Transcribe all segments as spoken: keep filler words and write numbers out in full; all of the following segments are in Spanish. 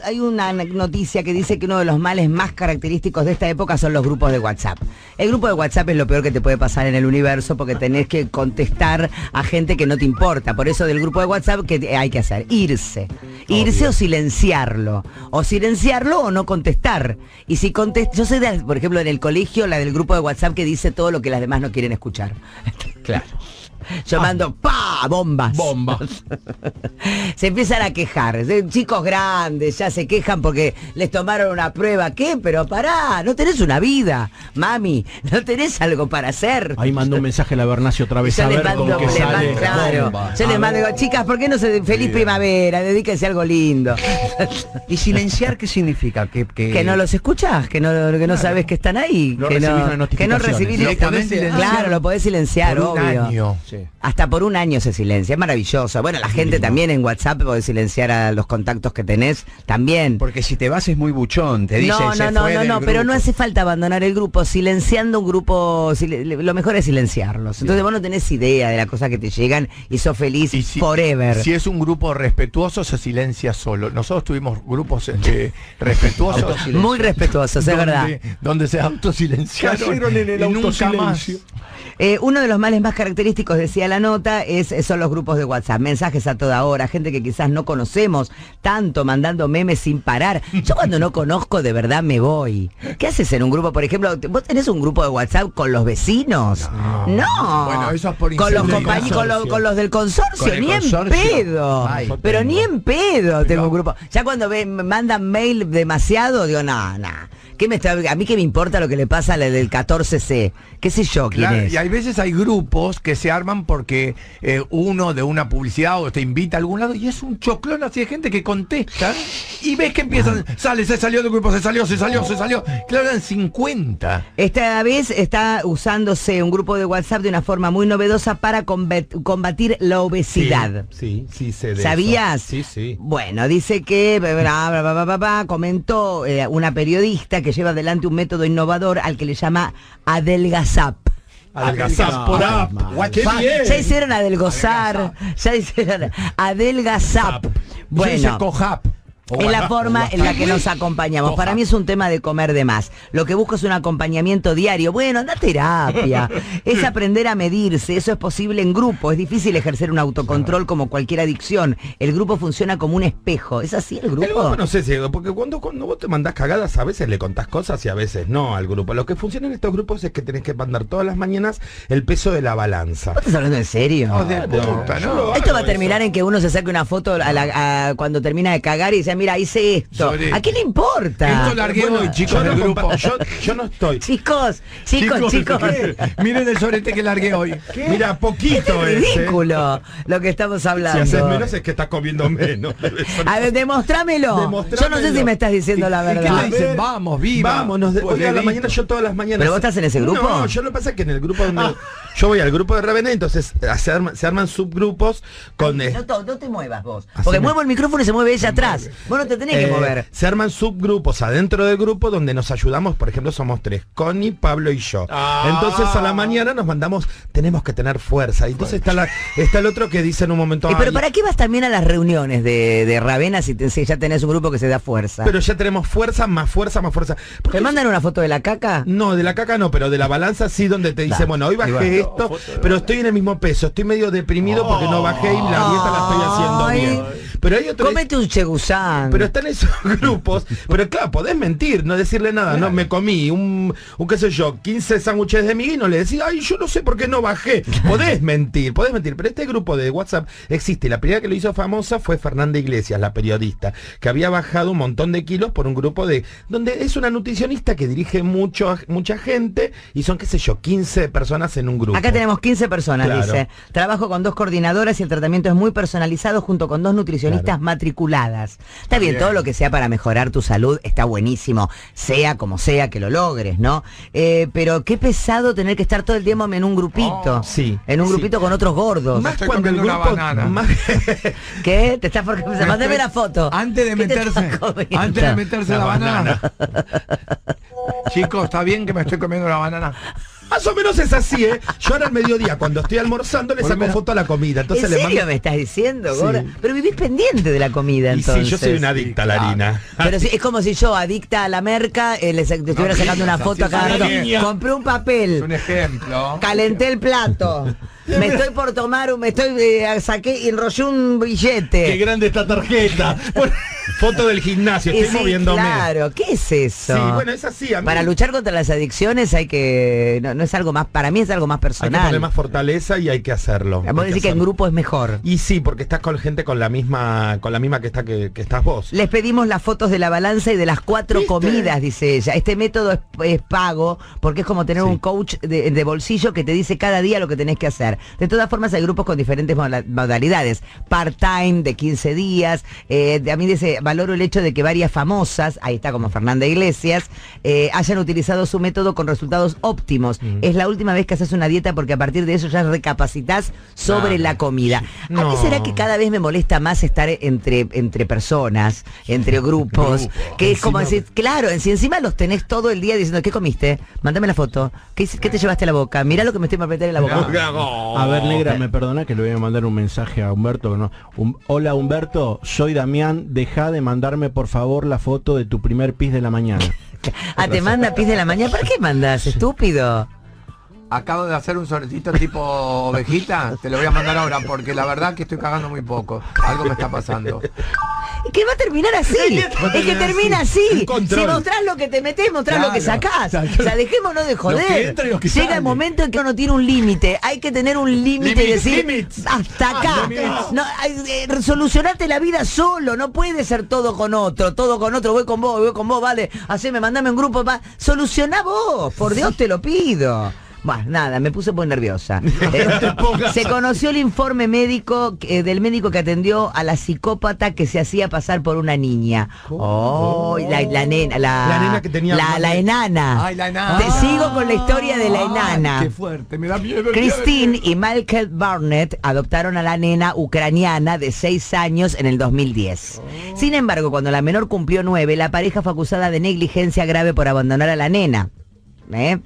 hay una noticia que dice que uno de los males más característicos de esta época son los grupos de WhatsApp. El grupo de WhatsApp es lo peor que te puede pasar en el universo porque tenés que contestar a gente que no te importa. Por eso del grupo de WhatsApp, ¿qué hay que hacer? Irse. Irse Obvio. o silenciarlo. O silenciarlo o no contestar. Y si contestas, yo soy, de, por ejemplo, en el colegio, la del grupo de WhatsApp que dice todo lo que las demás no quieren escuchar. Claro. Yo mando ¡pa! Bombas. Bombas. Se empiezan a quejar. Chicos grandes ya se quejan porque les tomaron una prueba. ¿Qué? Pero pará, no tenés una vida, mami. No tenés algo para hacer. Ahí mandó un mensaje a la Bernacio otra vez. Yo a les ver mando, con qué les sale. mando, claro. Bomba. Yo les mando, digo, chicas, ¿por qué no se feliz primavera? Dedíquense a algo lindo. ¿Y silenciar qué significa? Que, que... que no los escuchás, que no, que no claro. sabes que están ahí. No que, recibís no, que no recibís directamente. Claro, lo podés silenciar, por un obvio. año. Sí. Hasta por un año se silencia, es maravilloso. Bueno, la gente también en WhatsApp puede silenciar a los contactos que tenés, también. Porque si te vas es muy buchón, te dice No, se no, no, fue no, del no, grupo. pero no hace falta abandonar el grupo. Silenciando un grupo, sil- lo mejor es silenciarlos. Entonces vos no tenés idea de las cosas que te llegan y sos feliz Y si, forever. Si es un grupo respetuoso, se silencia solo. Nosotros tuvimos grupos eh, respetuosos. Muy respetuosos, es verdad. Donde se autosilenciaron Cayeron en el y nunca más. autosilencio. Eh, uno de los males más característicos, decía la nota, es son los grupos de WhatsApp. Mensajes a toda hora, gente que quizás no conocemos tanto, mandando memes sin parar. Yo cuando no conozco de verdad me voy. ¿Qué haces en un grupo? Por ejemplo, ¿vos tenés un grupo de WhatsApp con los vecinos? No. no. Bueno, eso es por con los, incendio. compañ- con, lo- con los del consorcio, Con el ni consorcio. en pedo. Ay, pero tengo. ni en pedo tengo un grupo. Ya cuando ve, me mandan mail demasiado, digo, no, no. ¿Qué me está, a mí qué me importa lo que le pasa a la del catorce C? ¿Qué sé yo quién Claro, es? y hay veces hay grupos que se arman porque eh, uno de una publicidad o te invita a algún lado y es un choclón así de gente que contesta y ves que empiezan, sale, se salió del grupo, se salió, se salió, se salió. Claro, eran cincuenta. Esta vez está usándose un grupo de WhatsApp de una forma muy novedosa para combat- combatir la obesidad. Sí, sí, sé de ¿Sabías? eso. Sí, sí. Bueno, dice que bla, bla, bla, bla, bla, bla, comentó eh, una periodista que lleva adelante un método innovador al que le llama adelgazap. Adelgazar por app. ¡Qué bien! Ya hicieron adelgazar, ya hicieron adelgazap. Yo hice Bueno. Cojap. Es la forma en la que nos acompañamos. Para mí es un tema de comer de más. Lo que busco es un acompañamiento diario. Bueno, anda a terapia. Es aprender a medirse. Eso es posible en grupo. Es difícil ejercer un autocontrol como cualquier adicción. El grupo funciona como un espejo. ¿Es así el El grupo grupo? no sé si, porque cuando, cuando vos te mandás cagadas, a veces le contás cosas y a veces no al grupo. Lo que funciona en estos grupos es que tenés que mandar todas las mañanas el peso de la balanza. ¿Vos estás hablando en serio? Oh, de puta, ¿no? Esto va a terminar en que uno se saque una foto a la- a- cuando termina de cagar y dice, mira, hice esto. Lloré. ¿A qué le importa? Esto largué Bueno, hoy, chicos, yo del no grupo. compa- Yo, yo no estoy. Chicos, chicos, chicos. ¿qué? Miren el sobrete que largué hoy. Mira, Es poquito es. ridículo lo que estamos Si hablando. haces menos es que estás comiendo menos. A ver, demostrámelo. Demostrámelo. Yo no sé si me estás diciendo la ¿Y qué verdad. te dicen? Vamos, viva. Vámonos. De, Pues hoy a la dedito. mañana, yo todas las mañanas. ¿Pero vos estás en ese grupo? No, yo lo que pasa es que en el grupo donde... Yo voy al grupo de Ravenna, entonces se arman, se arman subgrupos con... eh, No, to- no te muevas vos. Así Porque me- muevo el micrófono y se mueve ella atrás. Vos no te tenés que Eh, mover. Se arman subgrupos adentro del grupo donde nos ayudamos, por ejemplo, somos tres, Connie, Pablo y yo. Ah. Entonces a la mañana nos mandamos, tenemos que tener fuerza. Y entonces está, la, está el otro que dice en un momento... Eh, pero "Ay, ¿para qué vas también a las reuniones de, de Ravenna si, te- si ya tenés un grupo que se da fuerza? pero ya tenemos fuerza, más fuerza, más fuerza. Porque ¿Te mandan una foto de la caca? no, de la caca no, pero de la balanza sí, donde te dice, Da, bueno, hoy bajé igual. esto, pero estoy en el mismo peso, estoy medio deprimido porque no bajé y la dieta la estoy haciendo Ay. bien. Pero hay otro... Cómete un chegusán. Pero están esos grupos, pero claro, podés mentir, no decirle nada, no, me comí un, un qué sé yo, quince sándwiches de miga y no le decís, ay, yo no sé por qué no bajé. Podés mentir, podés mentir, pero este grupo de WhatsApp existe, y la primera que lo hizo famosa fue Fernanda Iglesias, la periodista, que había bajado un montón de kilos por un grupo de, donde es una nutricionista que dirige mucho, a- mucha gente, y son, qué sé yo, quince personas en un grupo. Acá tenemos quince personas, Claro. dice. Trabajo con dos coordinadoras y el tratamiento es muy personalizado junto con dos nutricionistas Claro. matriculadas. Está bien, Bien. todo lo que sea para mejorar tu salud está buenísimo, sea como sea que lo logres, ¿no? Eh, pero qué pesado tener que estar todo el tiempo en un grupito. Oh, sí, En un sí. grupito con otros gordos. Más Estoy cuando el comiendo una grupo... banana. más- ¿Qué? Te estás por... Mándame la foto. Antes de ¿Qué te meterse, estás comiendo? antes de meterse la, La banana. banana. Chicos, está bien que me estoy comiendo la banana. Más o menos es así, ¿eh? Yo ahora al mediodía, cuando estoy almorzando, le saco Bueno, foto a la comida. Entonces ¿En le serio mando... me estás diciendo, Sí. Gorda? Pero vivís pendiente de la comida, Y entonces. sí, yo soy una adicta a la harina. Pero sí, es como si yo, adicta a la merca, eh, le sa- te estuviera sacando una foto a cada una rato. niña. Compré un Es papel, un ejemplo. calenté el plato, me estoy por tomar, un, me estoy, eh, saqué y enrollé un billete. Qué grande esta tarjeta. Bueno, Foto del gimnasio, Y estoy sí, moviéndome. claro, ¿qué es eso? Sí, bueno, es así. A mí Para luchar contra las adicciones hay que, no, no es algo más, para mí es algo más hay que personal. poner más fortaleza y hay que hacerlo. Vos Hay que decís que en hacerlo. grupo es mejor. Y sí, porque estás con gente con la misma, con la misma que está que, que estás vos. Les pedimos las fotos de la balanza y de las cuatro ¿Viste? comidas, dice ella. Este método es, es pago porque es como tener Sí. un coach de, de bolsillo que te dice cada día lo que tenés que hacer. De todas formas hay grupos con diferentes moda- modalidades. Part-time de quince días. Eh, de- a mí dice, valoro el hecho de que varias famosas, ahí está como Fernanda Iglesias, eh, hayan utilizado su método con resultados óptimos. Mm. Es la última vez que haces una dieta porque a partir de eso ya recapacitas sobre Claro. la comida. A mí No. será que cada vez me molesta más estar entre, entre personas, entre grupos, Grupos. que es como Encima- decir, claro, si encima los tenés todo el día diciendo, ¿qué comiste? Mándame la foto. ¿Qué, hice- qué te llevaste a la boca? Mirá lo que me estoy por meter en la boca. a ver, negra, me perdona que le voy a mandar un mensaje a Humberto. que No. Um, hola, Humberto, soy Damián. Deja de mandarme, por favor, la foto de tu primer pis de la mañana. Ah, te manda pis de la mañana. ¿Para qué mandas, estúpido? Acabo de hacer un solecito tipo ovejita. Te lo voy a mandar ahora porque la verdad que estoy cagando muy poco. Algo me está pasando. Que va a terminar así. Es que termina así. Si control. mostrás lo que te metés, mostrás lo que Claro. sacás. O sea, dejémonos de joder. que entra y lo que Llega sale. el momento en que uno tiene un límite. Hay que tener un límite y Limits, decir, limits. hasta acá. No, hay- eh, solucionate la vida solo. No puede ser todo con otro. Todo con otro. Voy con vos, voy con vos, vale. Haceme, mandame un grupo. Va. Solucioná vos. Por Dios te lo pido. Bueno, nada, me puse muy nerviosa. Eh, se conoció el informe médico eh, del médico que atendió a la psicópata que se hacía pasar por una niña. Oh, la, la nena, la, La nena que tenía la, más la de- enana. Ay, la enana. Te sigo con la historia de la enana. Ay, qué fuerte, me da miedo. me da Christine miedo. y Michael Barnett adoptaron a la nena ucraniana de seis años en el dos mil diez. Sin embargo, cuando la menor cumplió nueve, la pareja fue acusada de negligencia grave por abandonar a la nena. ¿Eh?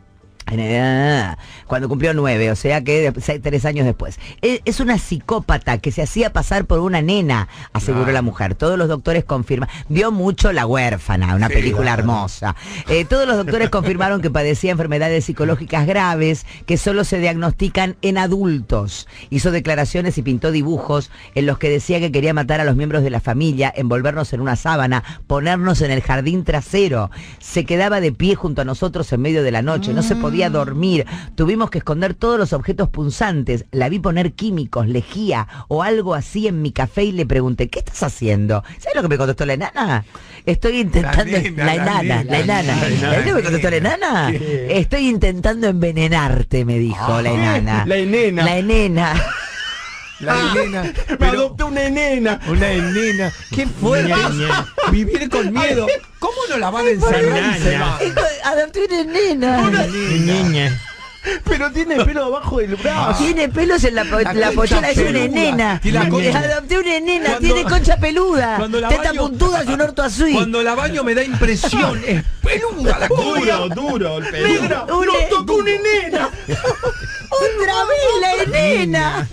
Cuando cumplió nueve, o sea que de- seis- tres años después. E- Es una psicópata que se hacía pasar por una nena, aseguró Ah. la mujer. Todos los doctores confirman. Vio mucho La Huérfana, una Sí, película claro. hermosa. Eh, todos los doctores confirmaron que padecía enfermedades psicológicas graves que solo se diagnostican en adultos. Hizo declaraciones y pintó dibujos en los que decía que quería matar a los miembros de la familia, envolvernos en una sábana, ponernos en el jardín trasero. Se quedaba de pie junto a nosotros en medio de la noche, no se podía dormir. Tuvimos que esconder todos los objetos punzantes. La vi poner químicos, lejía o algo así en mi café y le pregunté, ¿qué estás haciendo? ¿Sabes lo que me contestó la enana? Estoy intentando... La nena, la la enana, nena, la enana. la enana. ¿Sabes lo que me contestó la enana? ¿Qué? Estoy intentando envenenarte, me dijo la enana. La enena. La enena. La nena. Me Pero adopté una nena. una nena. Qué fuerte. Vivir con miedo. ¿Cómo no la van a encerrar? y se va? Adopté una nena. Niña. Pero tiene pelo abajo del brazo. Tiene pelos en la, po- La la concha pollera, es una peluda. nena. Y la concha- Adopté una nena, Cuando- tiene concha peluda, cuando la teta baño- puntuda y un orto azul. Cuando la baño me da impresión. Es peluda la Duro, cobra. duro el pelo. Negra, Una- lo tocó una nena. ¡Otra vez la nena!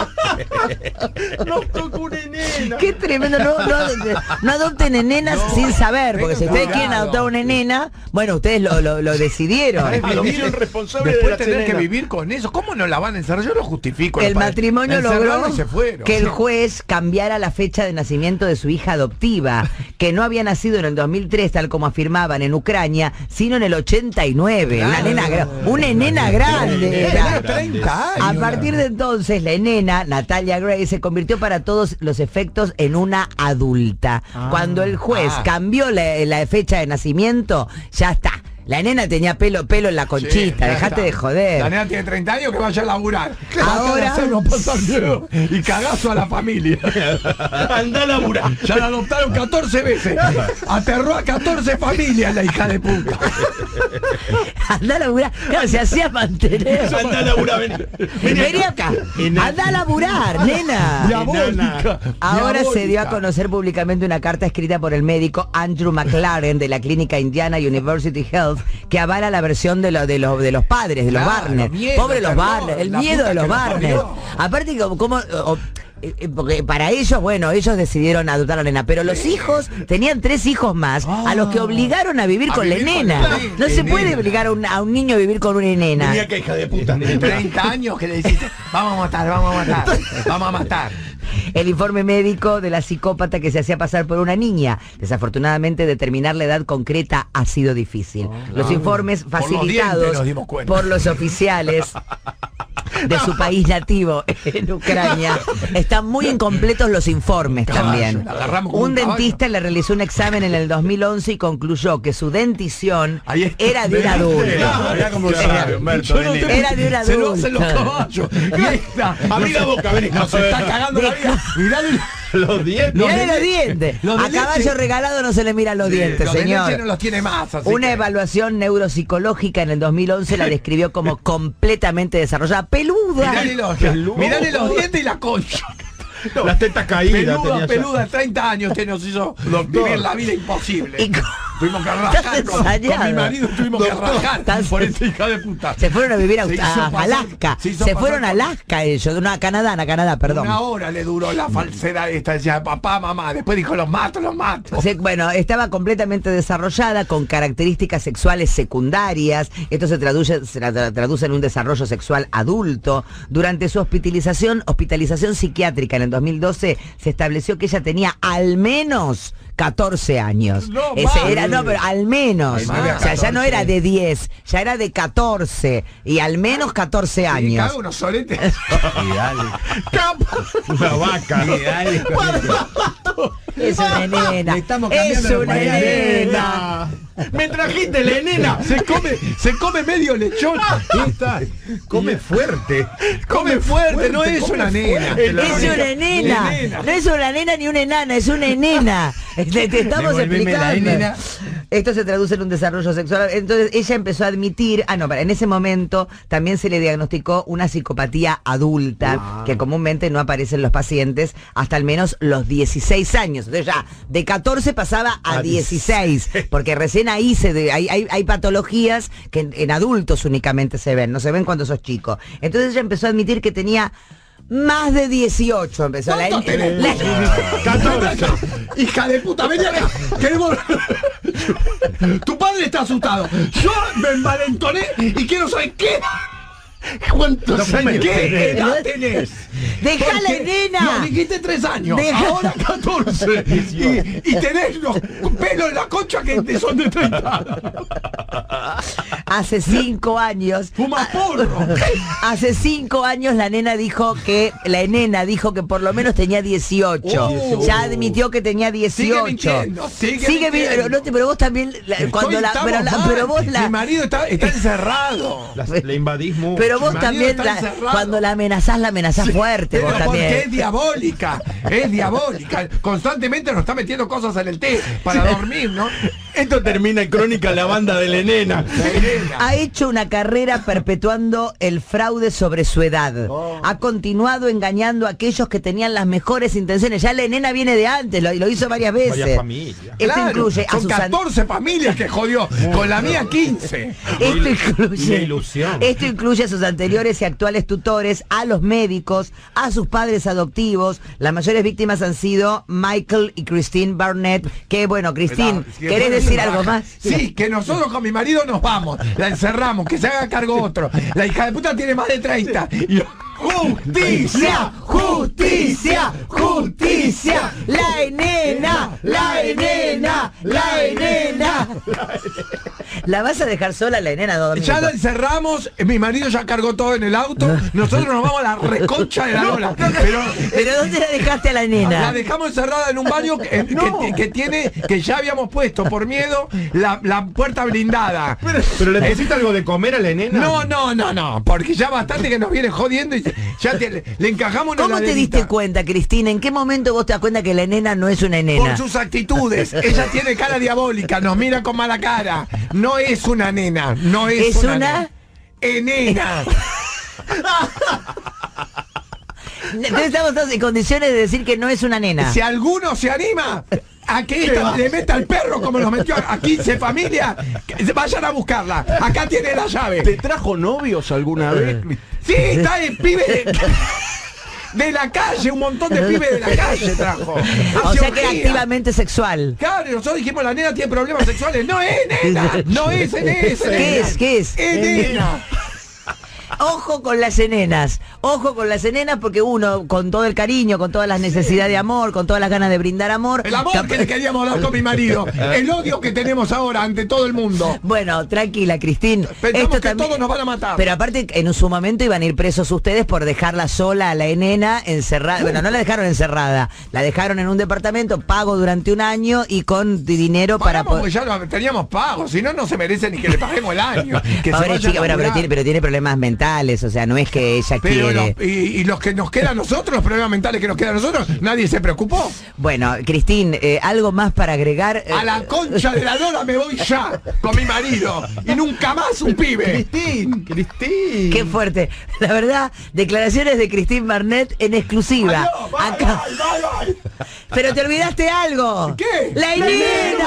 Lo tocó una nena. ¡Qué tremendo! No, no, no adopten nenas No, sin saber, porque tengan si ustedes cuidado. quieren adoptar una nena, bueno, ustedes lo, lo, lo decidieron. Es Adopción vivir- responsable de Después la tener que nena. vivir con eso. ¿Cómo no la van a encerrar? Yo lo justifico. El los padres. matrimonio La encerraron logró y se fueron. que el juez cambiara la fecha de nacimiento de su hija adoptiva, que no había nacido en el dos mil tres, tal como afirmaban en Ucrania, sino en el ochenta y nueve. Una Claro. nena, gra- una nena grande. Tenía era. treinta años. A partir de entonces, la nena, Natalia Gray, se convirtió para todos los efectos en una adulta. Cuando el juez Ah. cambió la, la fecha de nacimiento, ya está. La nena tenía pelo, pelo en la conchita, Sí, ya dejate está. de joder. La nena tiene treinta años que vaya a laburar. Ahora- no pasar miedo. Y cagazo a la familia. Anda a laburar. Ya la adoptaron catorce veces. Aterró a catorce familias la hija de puta. Anda a laburar. Claro, se hacía mantener. Anda a laburar. Vení. Vení acá. Anda a laburar, nena. Diabólica. Ahora se dio a Diabólica. conocer públicamente una carta escrita por el médico Andrew McLaren de la clínica Indiana University Health, Health, que avala la versión de, lo, de, lo, de los padres, de los Claro, Barnes. miedo, Pobre los terror, Barnes, el la miedo puta de los que los Barnes. parió. Aparte, como... como o, eh, porque para ellos, bueno, ellos decidieron adoptar a la nena, pero los sí. hijos tenían tres hijos más, ah, a los que obligaron a vivir a con vivir la nena. Con la, no se nena. puede obligar a un, a un niño a vivir con una nena. Mira que hija de puta. treinta años que le decís, vamos a matar, vamos a matar, vamos a matar. El informe médico de la psicópata que se hacía pasar por una niña. Desafortunadamente, determinar la edad concreta ha sido difícil. Oh, los no. informes facilitados por los, por los oficiales de su país nativo en Ucrania están muy incompletos los informes también. Un dentista le realizó un examen en el dos mil once y concluyó que su dentición era de un adulto. Era de un adulto. Se lo hacen los caballos. Abrí la boca, ven, nos está cagando la vida. Mirá los dientes. Mirá los dientes. Los a caballo leche. regalado no se le miran los sí, dientes, los señor. De no los tiene más, así Una que... evaluación neuropsicológica en el dos mil once la describió como completamente desarrollada. Peluda. Mirale los, mirale los dientes y la concha. No, las tetas caídas. Peluda, peluda, treinta años que nos hizo Doctor. vivir la vida imposible. Y tuvimos que rajar con, con mi marido, tuvimos Doctor. que rajar ¿Estás... por esta hija de puta. Se fueron a vivir a, a, a Alaska. Se, se fueron a Alaska ellos, no, a Canadá, a Canadá, perdón. Una hora le duró la falsedad esta, decía papá, mamá, después dijo los mato, los mato. Se, bueno, estaba completamente desarrollada con características sexuales secundarias. Esto se traduce, se traduce en un desarrollo sexual adulto. Durante su hospitalización, hospitalización psiquiátrica en el dos mil doce se estableció que ella tenía al menos catorce años. No, Ese era, no, pero al menos. Ay, o sea, ya no era de diez, ya era de catorce. Y al menos catorce años. Sí, unos soletes. Una vaca. Es una nena. Es una nena. Me trajiste la nena. Se come, se come medio lechón. Está. Come fuerte. Come fuerte, fuerte no es una nena. Es una nena. No es una nena ni una enana, es una nena. Te, te estamos explicando. Esto se traduce en un desarrollo sexual. Entonces ella empezó a admitir, ah no, para en ese momento también se le diagnosticó una psicopatía adulta, wow. que comúnmente no aparece en los pacientes hasta al menos los dieciséis años. Entonces ya de catorce pasaba a dieciséis, porque recién ahí se de, hay, hay, hay patologías que en, en adultos únicamente se ven, no se ven cuando sos chico. Entonces ella empezó a admitir que tenía más de dieciocho, empezó la, la, la catorce. Hija de puta, vení acá. Queremos... Tu padre está asustado. Yo me envalentoné y quiero saber qué. ¿Cuántos no, años? ¿Qué edad tenés? ¡Déjala, nena! No, dijiste tres años, Deja... ahora catorce. y, y tenés los pelos en la concha que son de treinta. Hace cinco años... ¡Fuma porro! Hace cinco años la nena dijo que... La nena dijo que por lo menos tenía dieciocho. Oh, ya admitió que tenía dieciocho. Sigue mintiendo, sigue, sigue mintiendo. No, pero vos también... La, cuando la, pero, la, pero vos la... Mi marido está, está encerrado. La, le invadismo. Pero vos también, la, cuando la amenazás, la amenazás sí, fuerte. Vos porque también. es diabólica, es diabólica. Constantemente nos está metiendo cosas en el té para dormir, ¿no? Esto termina en Crónica la banda de la nena. Ha hecho una carrera perpetuando el fraude sobre su edad. Oh. Ha continuado engañando a aquellos que tenían las mejores intenciones. Ya la nena viene de antes, lo, lo hizo varias veces. Varias familias. Esto claro, incluye a son catorce an... familias que jodió, con la mía quince. Esto incluye, ilusión. Esto incluye a sus anteriores y actuales tutores, a los médicos, a sus padres adoptivos. Las mayores víctimas han sido Michael y Christine Barnett. Que bueno, Christine, ¿querés decir algo más? Sí, que nosotros con mi marido nos vamos, la encerramos, que se haga cargo otro. La hija de puta tiene más de treinta. Y... ¡Justicia! ¡Justicia! ¡Justicia! ¡La enena! ¡La enena! ¡La enena! ¿La vas a dejar sola la enena? No, ya la encerramos, mi marido ya cargó todo en el auto, nosotros nos vamos a la reconcha de la lola. Pero, ¿Pero dónde la dejaste a la nena? La dejamos encerrada en un baño que, no. que, que tiene, que ya habíamos puesto por miedo la, la puerta blindada. Pero, pero le pusiste algo de comer a la nena. No, no, no, no, porque ya bastante que nos viene jodiendo y ya te, le, le encajamos una ¿Cómo te diste cuenta, Cristina? ¿En qué momento vos te das cuenta que la nena no es una nena? Por sus actitudes. Ella tiene cara diabólica, nos mira con mala cara. No es una nena, no es, ¿Es una, una... enena. Entonces estamos todos en condiciones de decir que no es una nena. Si alguno se anima, a que esta le meta al perro como nos metió a quince familias, que vayan a buscarla. Acá tiene la llave. ¿Te trajo novios alguna vez? Sí, está en pibe de, de la calle, un montón de pibes de la calle trajo. O sea que era activamente sexual. Claro, nosotros dijimos, la nena tiene problemas sexuales. No es nena, no es nena. ¿Qué es? ¿Qué es? Es nena. Ojo con las enenas, ojo con las enenas porque uno, con todo el cariño, con todas las necesidades de amor, con todas las ganas de brindar amor... El amor que le queríamos dar con mi marido, el odio que tenemos ahora ante todo el mundo. Bueno, tranquila, Cristín. Pensamos Esto que también... todos nos van a matar. Pero aparte, en su momento iban a ir presos ustedes por dejarla sola a la enena encerrada. Bueno, no la dejaron encerrada, la dejaron en un departamento pago durante un año y con dinero para... Pagamos, pues ya lo teníamos pagos, si no, no se merece ni que le paguemos el año. Que Pobre chica, bueno, pero tiene, pero tiene problemas mentales. O sea, no es que ella pero quiere. Los, y, y los que nos quedan a nosotros, los problemas mentales que nos quedan a nosotros, nadie se preocupó. Bueno, Cristín, eh, algo más para agregar. Eh, a la concha de la lora me voy ya con mi marido y nunca más un pibe. Cristín, Cristín. Qué fuerte. La verdad, declaraciones de Cristín Barnett en exclusiva. Adiós, bye, Acá. bye, bye, bye. Pero te olvidaste algo. ¿Qué? La Inés.